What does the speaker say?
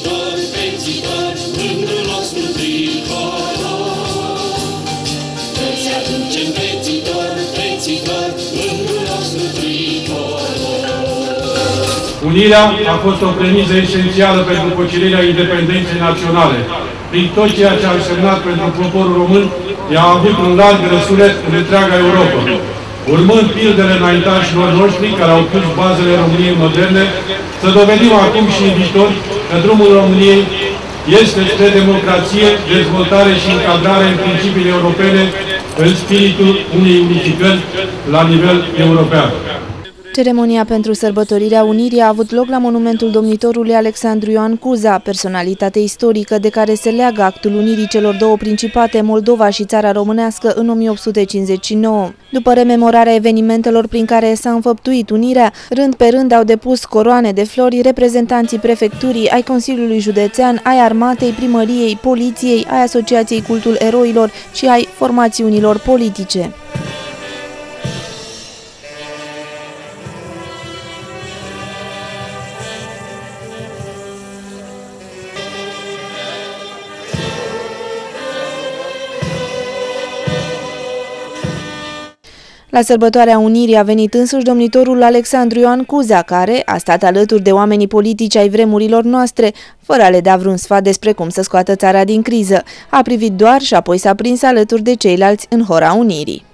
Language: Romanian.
pețitori, pețitori, mândrul nostru tricolor. Să-ți aducem pețitori, pețitori, mândrul nostru tricolor. Unirea a fost o premisă esențială pentru cucerirea independenței naționale. Prin tot ceea ce a însemnat pentru poporul român, ea a avut un larg răsunet în întreaga Europa. Urmând pildele înaintașilor noștri care au pus bazele României moderne, să dovedim acum și în viitor că drumul României este spre democrație, dezvoltare și încadrare în principiile europene, în spiritul unei unificări la nivel european. Ceremonia pentru sărbătorirea Unirii a avut loc la monumentul domnitorului Alexandru Ioan Cuza, personalitate istorică de care se leagă actul unirii celor două principate, Moldova și Țara Românească, în 1859. După rememorarea evenimentelor prin care s-a înfăptuit unirea, rând pe rând au depus coroane de flori reprezentanții prefecturii, ai Consiliului Județean, ai Armatei, Primăriei, Poliției, ai Asociației Cultul Eroilor și ai formațiunilor politice. La sărbătoarea Unirii a venit însuși domnitorul Alexandru Ioan Cuza, care a stat alături de oamenii politici ai vremurilor noastre, fără a le da vreun sfat despre cum să scoată țara din criză. A privit doar și apoi s-a prins alături de ceilalți în hora Unirii.